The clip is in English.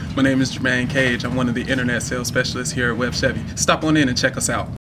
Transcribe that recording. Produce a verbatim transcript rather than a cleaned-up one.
My name is Jermaine Cage. I'm one of the internet sales specialists here at Webb Chevy. Stop on in and check us out.